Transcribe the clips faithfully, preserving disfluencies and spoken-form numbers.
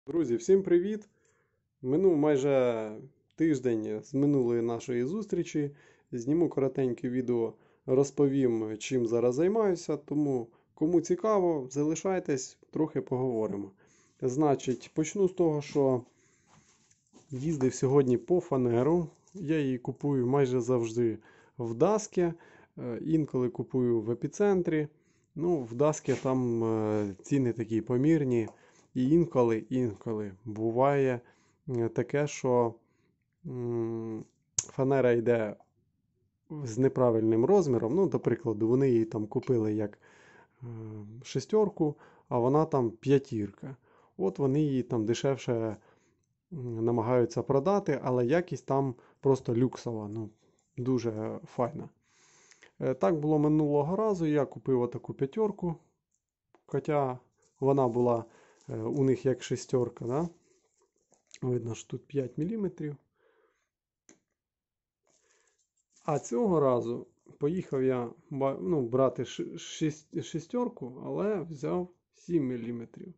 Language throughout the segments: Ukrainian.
Друзі, всім привіт! Минув майже тиждень з минулої нашої зустрічі. Зніму коротеньке відео, розповім, чим зараз займаюся. Тому, кому цікаво, залишайтесь, трохи поговоримо. Значить, почну з того, що їздив сьогодні по фанеру. Я її купую майже завжди в Даскі, інколи купую в епіцентрі. Ну, в Даскі там е, ціни такі помірні. І інколи, інколи буває е, таке, що м, фанера йде з неправильним розміром. Ну, до прикладу, вони її там купили як е, шестерку, а вона там п'ятірка. От вони її там дешевше м, намагаються продати, але якість там просто люксова, ну, дуже файна. Е, Так було минулого разу. Я купив отаку п'ятерку, хоча вона була е, у них як шестерка, да? Видно, що тут п'ять міліметрів. А цього разу поїхав я ну, брати шестерку, але взяв сім міліметрів.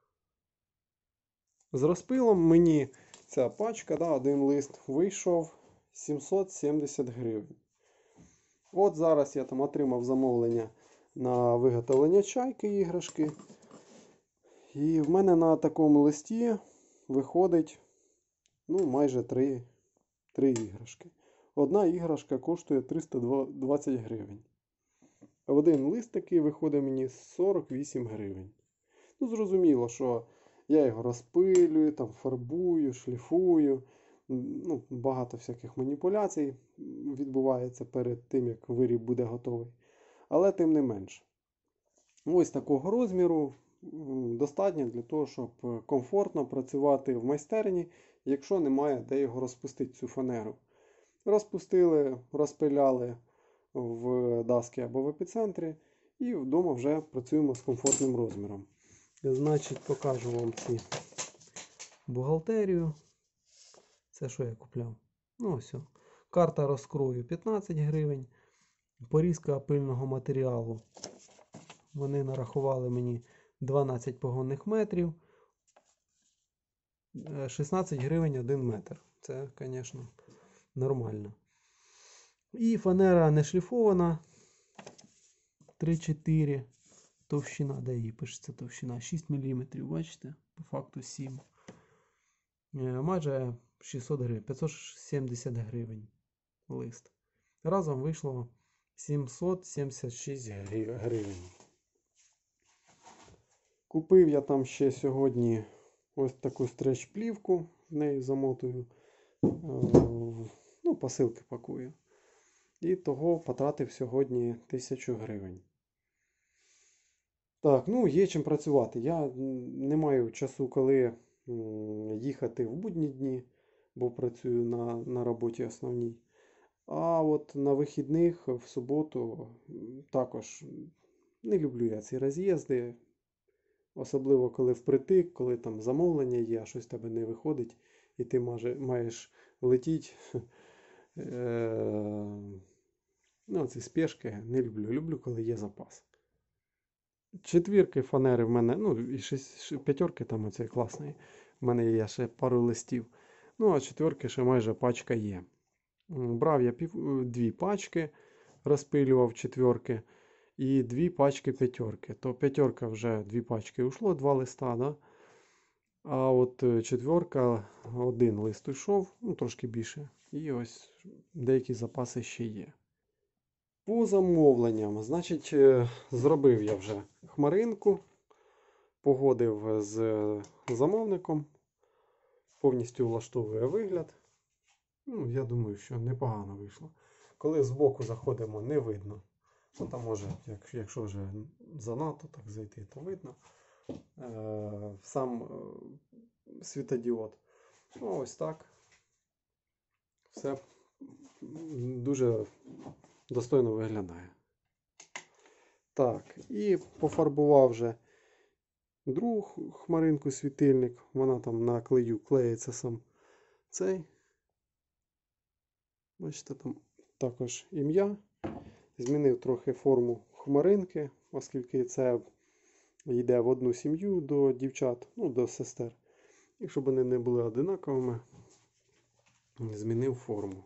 З розпилом мені ця пачка, да, один лист, вийшов сімсот сімдесят гривень. От зараз я там отримав замовлення на виготовлення чайки іграшки. І в мене на такому листі виходить ну, майже три, три іграшки. Одна іграшка коштує триста двадцять гривень. Один лист такий виходить мені сорок вісім гривень. Ну, зрозуміло, що я його розпилюю, там фарбую, шліфую. Ну, багато всяких маніпуляцій відбувається перед тим, як виріб буде готовий. Але тим не менше. Ось такого розміру достатньо для того, щоб комфортно працювати в майстерні, якщо немає де його розпустити, цю фанеру. Розпустили, розпиляли в Даскі або в епіцентрі, і вдома вже працюємо з комфортним розміром. Значить, покажу вам ці бухгалтерію. Це що я купляв? Ну ось. Карта розкрою п'ятнадцять гривень. Порізка пильного матеріалу. Вони нарахували мені дванадцять погонних метрів. шістнадцять гривень один метр. Це, звісно, нормально. І фанера не шліфована. три чотири. Товщина, де її пишеться товщина? шість міліметрів, бачите? По факту сім. Майже шістсот гривень. п'ятсот сімдесят гривень лист. Разом вийшло сімсот сімдесят шість гривень. Купив я там ще сьогодні ось таку стреч-плівку, з нею замотую, ну, посилки пакую. І того потратив сьогодні тисячу гривень. Так, ну є чим працювати. Я не маю часу, коли їхати в будні дні, бо працюю на, на роботі основній. А от на вихідних, в суботу, також не люблю я ці роз'їзди. Особливо, коли впритик, коли там замовлення є, а щось в тебе не виходить, і ти маєш летіти. Ну, ці спешки не люблю. Люблю, коли є запас. Четвірки фанери в мене, ну, і п'ятерки там оцей класний. В мене є ще пару листів. Ну, а четверки ще майже пачка є. Брав я пів, дві пачки, розпилював четверки. І дві пачки п'ятерки. То п'ятерка вже дві пачки ушло, два листа, да? А от четверка, один лист йшов, ну трошки більше. І ось деякі запаси ще є. По замовленням, значить, зробив я вже хмаринку, погодив з замовником, повністю влаштовує вигляд. Ну, я думаю, що непогано вийшло. Коли збоку заходимо, не видно. Ну, там може, якщо вже занадто так зайти, то видно е, сам е, світодіод. Ну, ось так. Все дуже достойно виглядає. Так, і пофарбував вже другу хмаринку світильник. Вона там на клею клеїться сам цей. Бачите, там також ім'я. Змінив трохи форму хмаринки, оскільки це йде в одну сім'ю до дівчат, ну, до сестер. І щоб вони не були одинаковими, змінив форму.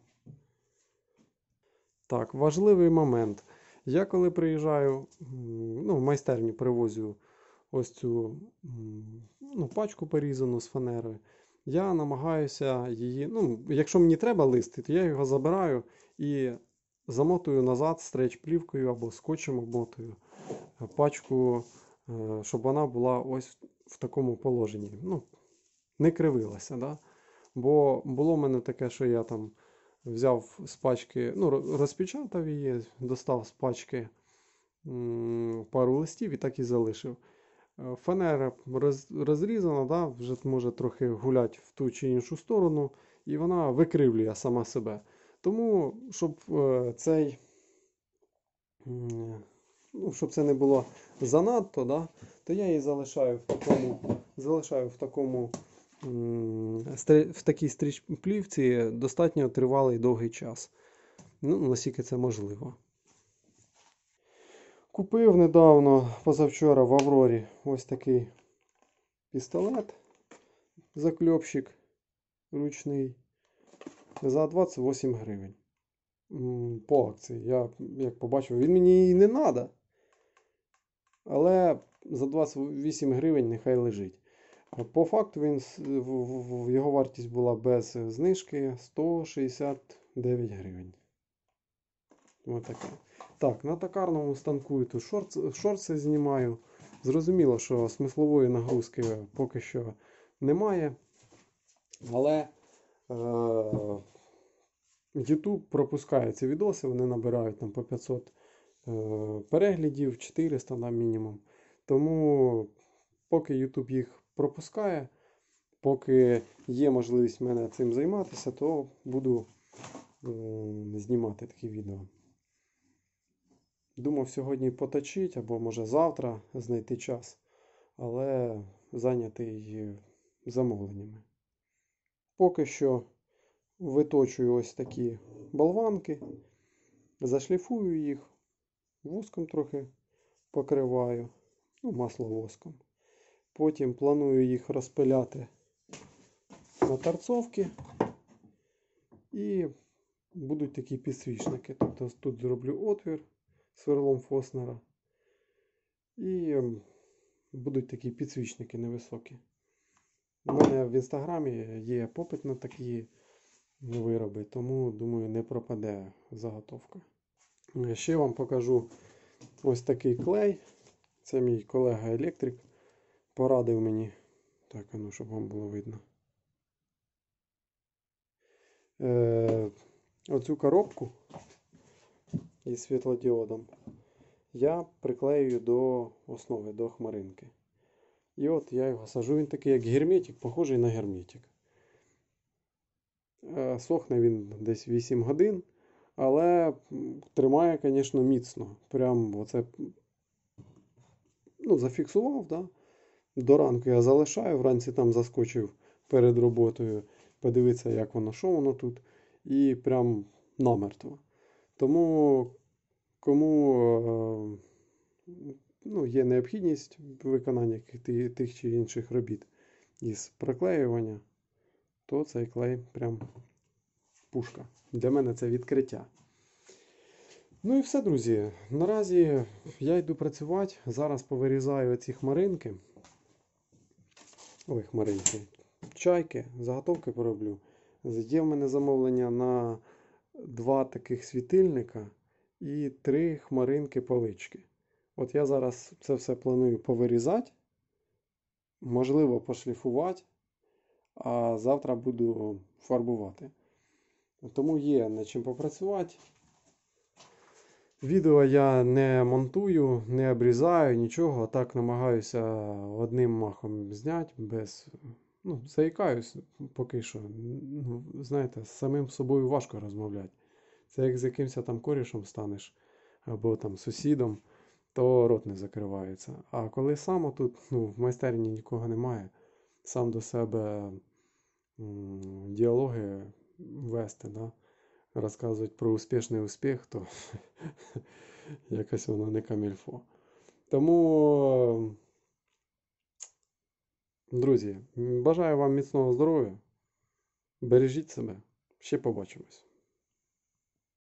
Так, важливий момент. Я коли приїжджаю, ну, в майстерню привозю ось цю ну, пачку порізану з фанери, я намагаюся її, ну, якщо мені треба листи, то я його забираю і замотую назад стреч-плівкою або скотчем обмотую пачку, щоб вона була ось в такому положенні. Ну, не кривилася, да? Бо було в мене таке, що я там взяв з пачки, ну, розпечатав її, достав з пачки пару листів і так і залишив. Фанера роз, розрізана, да, вже може трохи гуляти в ту чи іншу сторону, і вона викривлює сама себе. Тому, щоб е, цей, ну, щоб це не було занадто, да, то я її залишаю в такому, залишаю в такому в такій стрічплівці достатньо тривалий довгий час. Ну, наскільки це можливо. Купив недавно, позавчора в Аврорі, ось такий пістолет, закльопщик ручний, за двадцять вісім гривень. По акції. Я як побачив, він мені і не треба. Але за двадцять вісім гривень нехай лежить. По факту він, його вартість була без знижки сто шістдесят дев'ять гривень. Ось таке. Так, на токарному станку тут шорт, шорти знімаю. Зрозуміло, що смислової нагрузки поки що немає. Але е, YouTube пропускає ці відоси, вони набирають там по п'ятсот е, переглядів, чотириста на мінімум. Тому поки YouTube їх пропускає, поки є можливість в мене цим займатися, то буду е, знімати такі відео. Думав сьогодні поточити, або може завтра знайти час, але зайнятий замовленнями. Поки що виточую ось такі болванки, зашліфую їх, воском трохи покриваю, ну, масловоском. Потім планую їх розпиляти на торцовки і будуть такі підсвічники. Тобто тут зроблю отвір сверлом Фоснера і будуть такі підсвічники невисокі. У мене в інстаграмі є попит на такі вироби, тому, думаю, не пропаде заготовка. Ще вам покажу ось такий клей. Це мій колега-електрик порадив мені. Так, ну, щоб вам було видно. Е, оцю коробку із світлодіодом я приклею до основи, до хмаринки. І от я його сажу, він такий як герметик, похожий на герметик. Е, сохне він десь вісім годин, але тримає, звісно, міцно. Прям оце, ну, зафіксував, да? До ранку я залишаю, вранці там заскочив перед роботою, подивитися, як воно, що воно тут, і прям намертво. Тому, кому ну, є необхідність виконання тих чи інших робіт із приклеювання, то цей клей прям пушка. Для мене це відкриття. Ну і все, друзі. Наразі я йду працювати. Зараз повирізаю ці хмаринки. Ой, хмаринки. Чайки, заготовки пороблю. Є в мене замовлення на два таких світильника і три хмаринки палички. От я зараз це все планую повирізати, можливо пошліфувати, а завтра буду фарбувати. Тому є над чим попрацювати. Відео я не монтую, не обрізаю, нічого. А так намагаюся одним махом зняти, без... Ну, заїкаюсь поки що. Ну, знаєте, з самим собою важко розмовляти. Це як з якимось там корішем станеш, або там сусідом, то рот не закривається. А коли сам тут, ну, в майстерні нікого немає, сам до себе м, діалоги вести, да? Розказувати про успішний успіх, то якось воно не камільфо. Тому Друзі, м, бажаю вам міцного здоров'я. Бережіть себе. Ще побачимось.